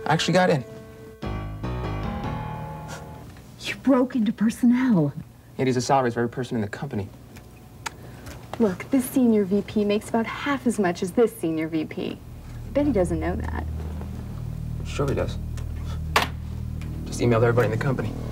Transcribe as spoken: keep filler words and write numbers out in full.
I actually got in. You broke into personnel. Yet he's a salary for every person in the company. Look, this senior V P makes about half as much as this senior V P. I bet he doesn't know that. Sure he does. Just emailed everybody in the company.